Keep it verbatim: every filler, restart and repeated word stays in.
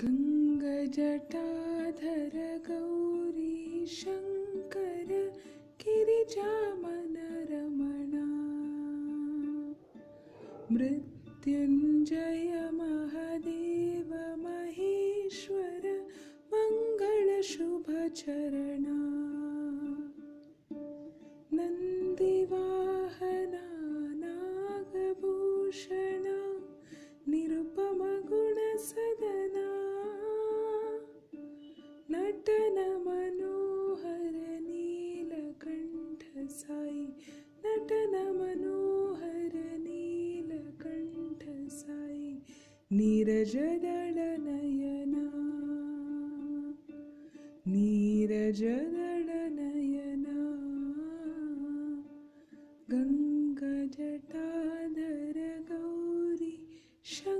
गङ्गजटाधर Gauri Shankar गिरिजामन Ramana Mrityunjay Mahadev Maheshwar मङ्गलशुभचरणा नन्दिवाहना Nagabhushana निरुपमगुणसदना नटन Manohar Neelkanth Sai नटन Manohar Neelkanth Sai नीरजदल Nayana नीरजदल Nayana गङ्गजटाधर Gauri